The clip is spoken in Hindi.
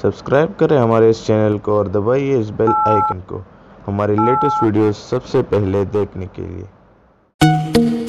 सब्सक्राइब करें हमारे इस चैनल को और दबाइए इस बेल आइकन को हमारी लेटेस्ट वीडियोस सबसे पहले देखने के लिए।